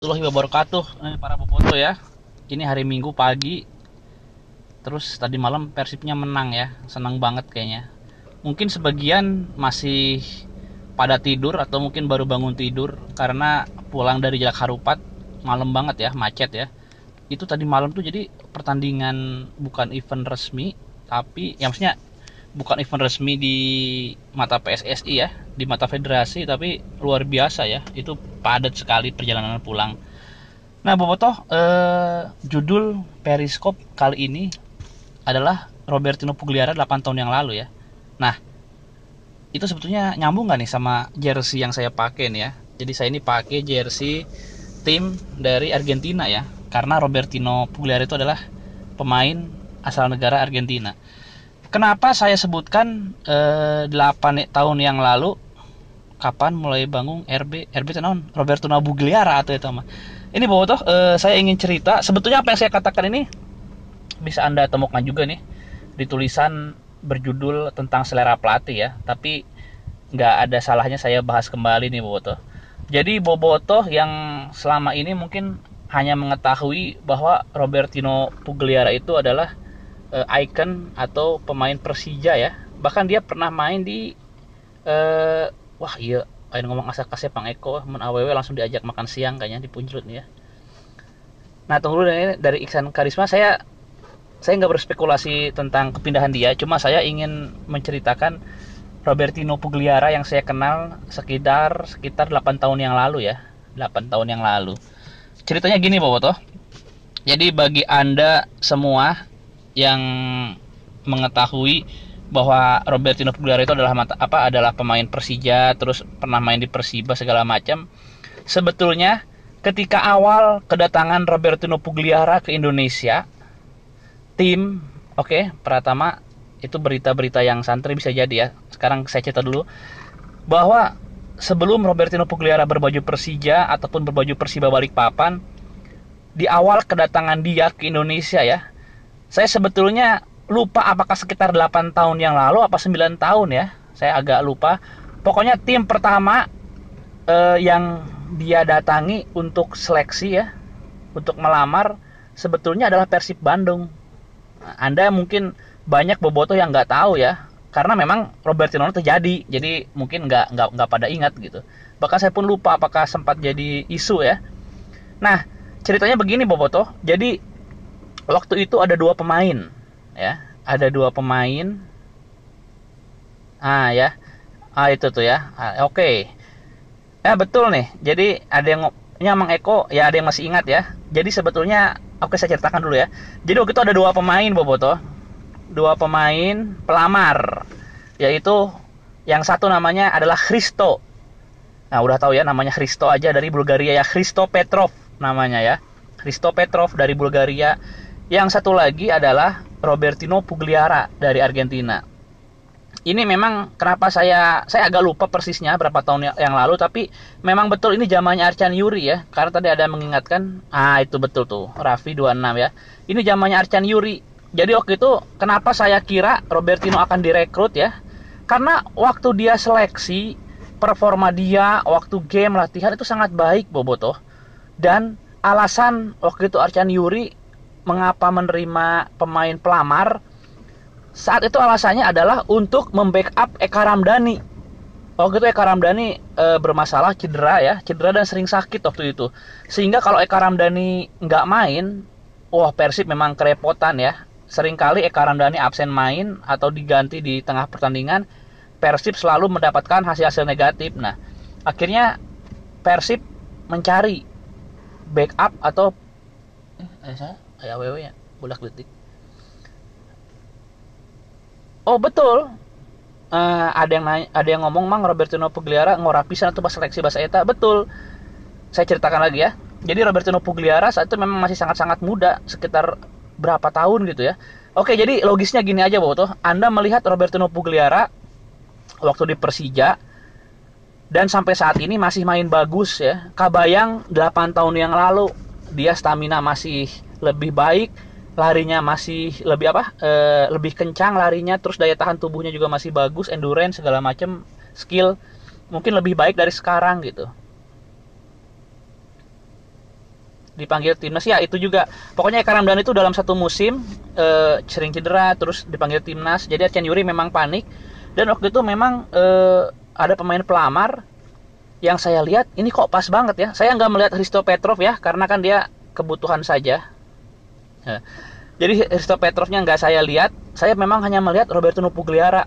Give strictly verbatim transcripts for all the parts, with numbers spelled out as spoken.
Warahmatullahi wabarakatuh. Eh, para boboto ya. Ini hari Minggu pagi. Terus tadi malam Persibnya menang ya. Senang banget kayaknya. Mungkin sebagian masih pada tidur atau mungkin baru bangun tidur karena pulang dari Jalak Harupat malam banget ya, macet ya. Itu tadi malam tuh jadi pertandingan bukan event resmi, tapi ya maksudnya bukan event resmi di mata P S S I ya, di mata federasi, tapi luar biasa ya. Itu padat sekali perjalanan pulang. Nah, Bobotoh, eh, judul Periskop kali ini adalah Robertino Pugliara delapan tahun yang lalu ya. Nah, itu sebetulnya nyambung nggak nih sama jersey yang saya pakai nih ya. Jadi saya ini pakai jersey tim dari Argentina ya. Karena Robertino Pugliara itu adalah pemain asal negara Argentina. Kenapa saya sebutkan eh, delapan tahun yang lalu, kapan mulai bangun R B R B itu naon Roberto Nabugliara atau itu mah ini bahwa toh eh, saya ingin cerita sebetulnya apa yang saya katakan ini bisa anda temukan juga nih di tulisan berjudul tentang selera pelatih ya, tapi nggak ada salahnya saya bahas kembali nih Bobotoh. Jadi Bobotoh yang selama ini mungkin hanya mengetahui bahwa Robertino Pugliara itu adalah eh, icon atau pemain Persija ya, bahkan dia pernah main di eh wah iya ayo ngomong asa kasih Pang Eko mun awewe langsung diajak makan siang kayaknya di Punjlut nih ya. Nah tunggu dulu ini dari Iksan Karisma, saya saya nggak berspekulasi tentang kepindahan dia, cuma saya ingin menceritakan Robertino Pugliara yang saya kenal sekitar sekitar delapan tahun yang lalu ya, delapan tahun yang lalu. Ceritanya gini Bobotoh, jadi bagi anda semua yang mengetahui bahwa Robertino Pugliara itu adalah mata, apa adalah pemain Persija, terus pernah main di Persiba segala macam. Sebetulnya ketika awal kedatangan Robertino Pugliara ke Indonesia, tim oke okay, Pratama itu berita-berita yang santri bisa jadi ya. Sekarang saya cerita dulu bahwa sebelum Robertino Pugliara berbaju Persija ataupun berbaju Persiba Balikpapan, di awal kedatangan dia ke Indonesia ya, saya sebetulnya lupa apakah sekitar delapan tahun yang lalu apa sembilan tahun ya. Saya agak lupa. Pokoknya tim pertama eh, yang dia datangi untuk seleksi ya, untuk melamar sebetulnya adalah Persib Bandung. Nah, Anda mungkin banyak bobotoh yang nggak tahu ya, karena memang Robertino terjadi, jadi mungkin nggak nggak nggak pada ingat gitu. Bahkan saya pun lupa apakah sempat jadi isu ya. Nah, ceritanya begini bobotoh. Jadi waktu itu ada dua pemain ya, ada dua pemain ah ya, ah itu tuh ya, ah, oke okay. Ya betul nih, jadi ada yang Mang Eko ya, ada yang masih ingat ya. Jadi sebetulnya oke, saya ceritakan dulu ya. Jadi waktu itu ada dua pemain Boboto, dua pemain pelamar, yaitu yang satu namanya adalah Christo. Nah udah tahu ya namanya Christo aja, dari Bulgaria ya, Christo Petrov namanya ya, Christo Petrov dari Bulgaria. Yang satu lagi adalah Robertino Pugliara dari Argentina. Ini memang kenapa saya saya agak lupa persisnya berapa tahun yang lalu, tapi memang betul ini zamannya Arcan Yuri ya. Karena tadi ada yang mengingatkan, ah itu betul tuh, Raffi dua puluh enam ya. Ini zamannya Arcan Yuri. Jadi waktu itu kenapa saya kira Robertino akan direkrut ya? Karena waktu dia seleksi, performa dia waktu game latihan itu sangat baik Bobotoh. Dan alasan waktu itu Arcan Yuri mengapa menerima pemain pelamar saat itu alasannya adalah untuk membackup Eka Ramdhani. Waktu itu Eka Ramdhani e, bermasalah cedera ya, cedera dan sering sakit waktu itu. Sehingga kalau Eka Ramdhani nggak main, wah Persib memang kerepotan ya. Seringkali Eka Ramdhani absen main atau diganti di tengah pertandingan, Persib selalu mendapatkan hasil-hasil negatif. Nah, akhirnya Persib mencari backup atau eh, saya ya W W ya, bolak detik. Oh betul. Uh, ada yang nanya, ada yang ngomong Mang Robertino Pugliara ngorapisan atau pas seleksi bahasa eta. Betul. Saya ceritakan lagi ya. Jadi Robertino Pugliara saat itu memang masih sangat-sangat muda, sekitar berapa tahun gitu ya. Oke, jadi logisnya gini aja Boto. Anda melihat Robertino Pugliara waktu di Persija dan sampai saat ini masih main bagus ya. Kabayang delapan tahun yang lalu dia stamina masih lebih baik, larinya masih lebih apa e, lebih kencang larinya, terus daya tahan tubuhnya juga masih bagus, endurance segala macam, skill mungkin lebih baik dari sekarang gitu. dipanggil timnas ya itu juga. Pokoknya Eka Ramdani itu dalam satu musim eh, sering cedera terus dipanggil timnas. Jadi Arcan Yuri memang panik dan waktu itu memang eh, ada pemain pelamar yang saya lihat ini kok pas banget ya. Saya nggak melihat Hristo Petrov ya karena kan dia kebutuhan saja. Nah, jadi Hristo Petrovnya nggak saya lihat. Saya memang hanya melihat Robertino Pugliara.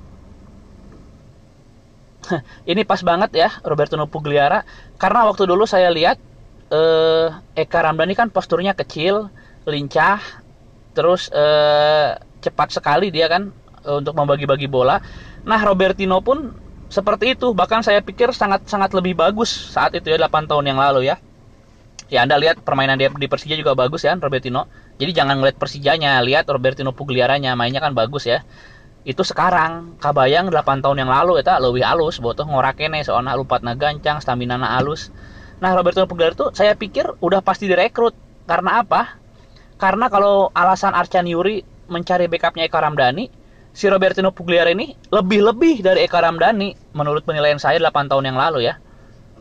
Ini pas banget ya Robertino Pugliara karena waktu dulu saya lihat eh, Eka Ramdani kan posturnya kecil, lincah, terus eh, cepat sekali dia kan eh, untuk membagi-bagi bola. Nah Robertino pun seperti itu, bahkan saya pikir sangat-sangat lebih bagus saat itu ya delapan tahun yang lalu ya. Ya Anda lihat permainan dia di Persija juga bagus ya Robertino. Jadi jangan ngeliat Persijanya, lihat Robertino Pugliaranya mainnya kan bagus ya. Itu sekarang kabayang delapan tahun yang lalu eta leuwih alus botoh ngorakene soalna lupatna gancang, stamina-na alus. Nah, Robertino Pugliara itu saya pikir udah pasti direkrut. Karena apa? Karena kalau alasan Arcan Yuri mencari backupnya Eka Ramdani, si Robertino Pugliara ini lebih-lebih dari Eka Ramdani menurut penilaian saya delapan tahun yang lalu ya.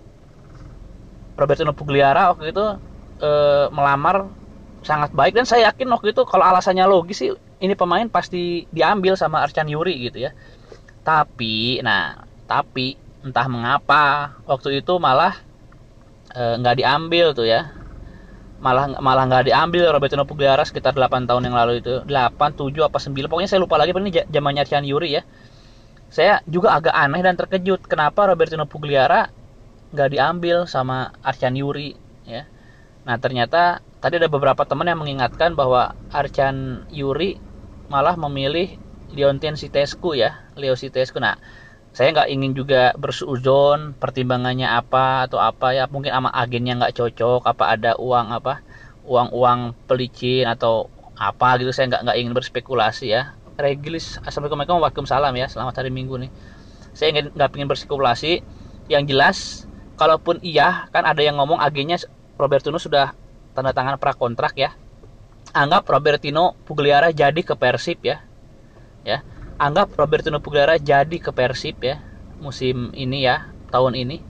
Robertino Pugliara waktu itu e, melamar sangat baik dan saya yakin waktu itu kalau alasannya logis sih ini pemain pasti diambil sama Arcan Yuri gitu ya. Tapi, nah, tapi entah mengapa waktu itu malah nggak e, diambil tuh ya, malah malah nggak diambil Robertino Pugliara sekitar delapan tahun yang lalu itu, delapan, tujuh apa sembilan, pokoknya saya lupa lagi, ini zamannya Arcan Yuri ya. Saya juga agak aneh dan terkejut kenapa Robertino Pugliara nggak diambil sama Arcan Yuri ya. Nah ternyata tadi ada beberapa teman yang mengingatkan bahwa Arcan Yuri malah memilih Leontin Sitescu ya, Leo Sitescu. Nah saya nggak ingin juga bersuuzon pertimbangannya apa atau apa ya, mungkin sama agennya nggak cocok, apa ada uang apa uang-uang pelicin atau apa gitu, saya nggak nggak ingin berspekulasi ya. Regilis, assalamualaikum waalaikumsalam ya, selamat hari Minggu nih. Saya nggak nggak ingin berspekulasi, yang jelas kalaupun iya kan ada yang ngomong agennya Robertino sudah tanda tangan prakontrak ya, anggap Robertino Pugliara jadi ke Persib ya ya anggap Robertino Pugliara jadi ke Persib ya musim ini ya, tahun ini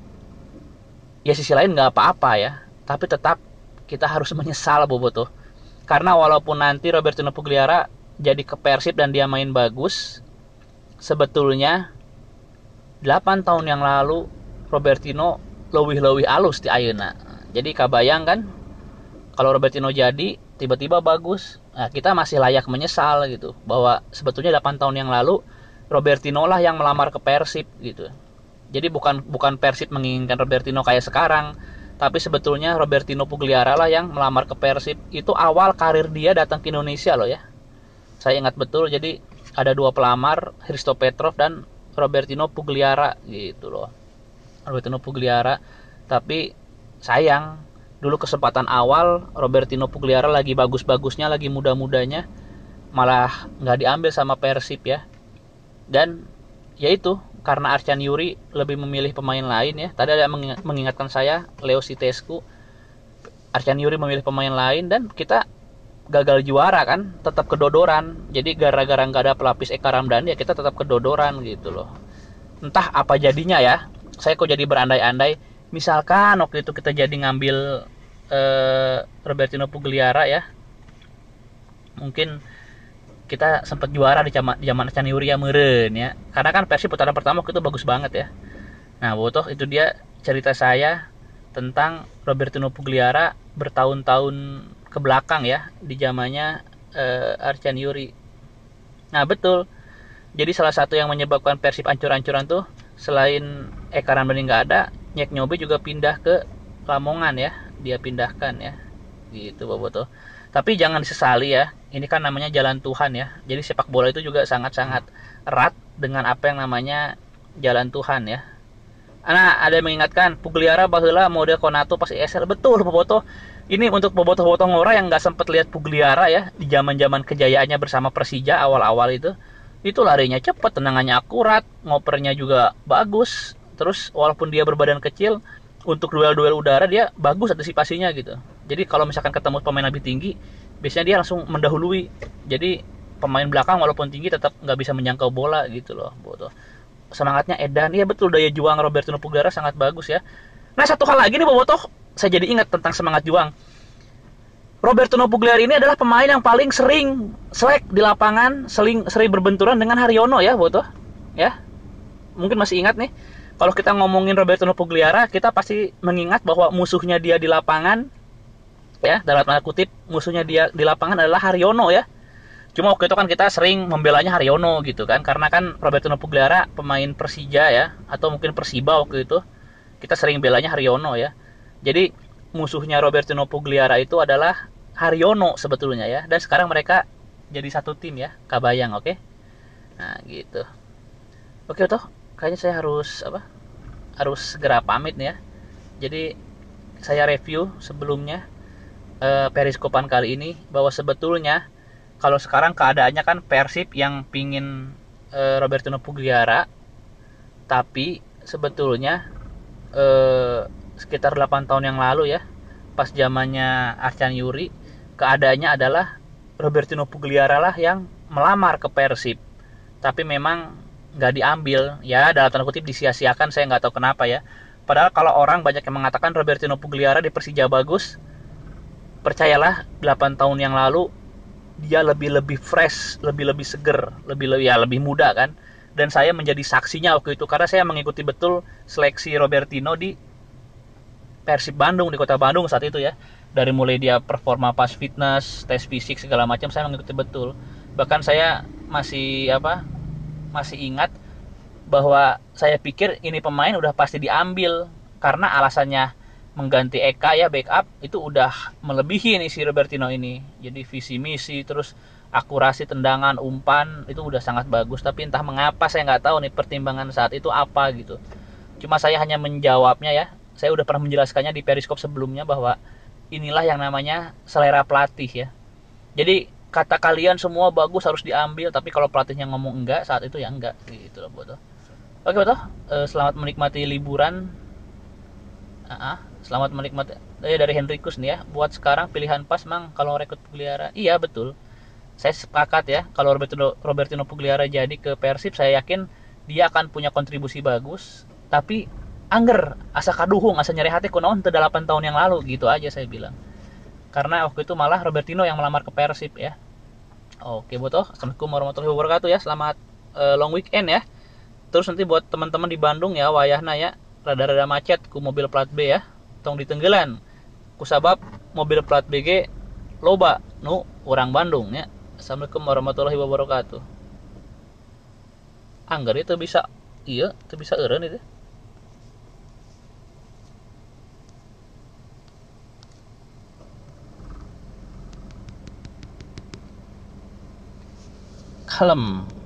ya. Sisi lain nggak apa-apa ya, tapi tetap kita harus menyesal bobotoh, karena walaupun nanti Robertino Pugliara jadi ke Persib dan dia main bagus, sebetulnya delapan tahun yang lalu Robertino leuwih-leuwih alus di ayeuna. Jadi kabayang kan kalau Robertino jadi tiba-tiba bagus, nah kita masih layak menyesal gitu bahwa sebetulnya delapan tahun yang lalu Robertino lah yang melamar ke Persib gitu. Jadi bukan bukan Persib menginginkan Robertino kayak sekarang, tapi sebetulnya Robertino Pugliara lah yang melamar ke Persib. Itu awal karir dia datang ke Indonesia loh ya. Saya ingat betul, jadi ada dua pelamar, Hristo Petrov dan Robertino Pugliara gitu loh. Robertino Pugliara, tapi sayang dulu kesempatan awal Robertino Pugliara lagi bagus-bagusnya, lagi muda-mudanya, malah nggak diambil sama Persib ya. Dan yaitu karena Arcan Yuri lebih memilih pemain lain ya. Tadi ada yang mengingatkan saya Leo Sitescu, Arcan Yuri memilih pemain lain dan kita gagal juara kan, tetap kedodoran. Jadi gara-gara nggak ada pelapis Eka Ramdani ya kita tetap kedodoran gitu loh. Entah apa jadinya ya. Saya kok jadi berandai-andai, misalkan waktu itu kita jadi ngambil eh, Robertino Pugliara ya, mungkin kita sempat juara di zaman zaman Arcan Yuri ya meureun ya. Karena kan Persib putaran pertama waktu itu bagus banget ya. Nah, botoh itu dia cerita saya tentang Robertino Pugliara bertahun-tahun ke belakang ya, di zamannya eh, Arcan Yuri. Nah, betul. Jadi salah satu yang menyebabkan Persib ancur-ancuran tuh selain Eka Ramdani nggak ada, Nyek Nyobe juga pindah ke Lamongan ya, dia pindahkan ya, gitu bobotoh. Tapi jangan disesali ya, ini kan namanya jalan Tuhan ya. Jadi sepak bola itu juga sangat-sangat erat dengan apa yang namanya jalan Tuhan ya. Nah, ada yang mengingatkan Pugliara baheula model Konato pas I S L, betul bobotoh. Ini untuk bobotoh-bobotoh ngora yang nggak sempat lihat Pugliara ya di zaman-zaman kejayaannya bersama Persija awal-awal itu. Itu larinya cepat, tendangannya akurat, ngopernya juga bagus. Terus walaupun dia berbadan kecil, untuk duel-duel udara dia bagus antisipasinya gitu. Jadi kalau misalkan ketemu pemain lebih tinggi, biasanya dia langsung mendahului. Jadi pemain belakang walaupun tinggi tetap nggak bisa menjangkau bola gitu loh. Bodoh. Semangatnya edan, iya betul, daya juang Robertino Pugliara sangat bagus ya. Nah satu hal lagi nih bobotoh, saya jadi ingat tentang semangat juang. Roberto Nopugliari ini adalah pemain yang paling sering selek di lapangan, sering sering berbenturan dengan Haryono ya, Boto. Ya. Mungkin masih ingat nih. Kalau kita ngomongin Roberto Nopugliari, kita pasti mengingat bahwa musuhnya dia di lapangan, ya, dalam tanda kutip, musuhnya dia di lapangan adalah Haryono ya. Cuma waktu itu kan kita sering membelanya Haryono gitu kan, karena kan Roberto Nopugliari pemain Persija ya, atau mungkin Persiba waktu itu, kita sering belanya Haryono ya. Jadi musuhnya Roberto Nopugliari itu adalah Haryono sebetulnya ya, dan sekarang mereka jadi satu tim ya, Kabayang, oke? Nah gitu. Oke toh, kayaknya saya harus apa? Harus segera pamit nih ya. Jadi saya review sebelumnya eh, periskopan kali ini bahwa sebetulnya kalau sekarang keadaannya kan Persib yang pingin eh, Roberto Nopugliari, tapi sebetulnya eh, sekitar delapan tahun yang lalu ya, pas zamannya Arcan Yuri, keadaannya adalah Roberto Nopugliari lah yang melamar ke Persib, tapi memang nggak diambil ya, dalam tanda kutip disia-siakan, saya nggak tahu kenapa ya. Padahal kalau orang banyak yang mengatakan Roberto Nopugliari di Persija bagus, percayalah delapan tahun yang lalu dia lebih lebih fresh, lebih lebih seger, lebih lebih ya lebih muda kan. Dan saya menjadi saksinya waktu itu karena saya mengikuti betul seleksi Robertino di Persib Bandung, di Kota Bandung saat itu ya. Dari mulai dia performa pas fitness, tes fisik segala macam saya mengikuti betul. Bahkan saya masih apa? Masih ingat bahwa saya pikir ini pemain udah pasti diambil karena alasannya mengganti Eka ya, backup itu udah melebihi nih si Robertino ini. Jadi visi misi terus akurasi tendangan, umpan itu udah sangat bagus, tapi entah mengapa saya nggak tahu nih pertimbangan saat itu apa gitu. Cuma saya hanya menjawabnya ya. Saya udah pernah menjelaskannya di periskop sebelumnya bahwa inilah yang namanya selera pelatih ya. Jadi kata kalian semua bagus harus diambil, tapi kalau pelatihnya ngomong enggak saat itu ya enggak gitu loh Boto. Oke Boto, eh, selamat menikmati liburan. Uh-huh. Selamat menikmati. Eh, dari Henrikus nih ya. Buat sekarang pilihan pas mang kalau rekrut Pugliara. Iya betul. Saya sepakat ya. Kalau Robertino Robertino Pugliara jadi ke Persib, saya yakin dia akan punya kontribusi bagus. Tapi angger, asa kaduhung, asa nyeri hati kunaon teu delapan tahun yang lalu gitu aja saya bilang. Karena waktu itu malah Robertino yang melamar ke Persib ya. Oke Boto, assalamualaikum warahmatullahi wabarakatuh ya. Selamat uh, long weekend ya. Terus nanti buat teman-teman di Bandung ya, wayahna ya, rada-rada macet ku mobil plat B ya, tong ditenggelan kusabab mobil plat B G loba nu orang Bandung ya. Assalamualaikum warahmatullahi wabarakatuh. Angger itu bisa iya itu bisa eureun itu kalem.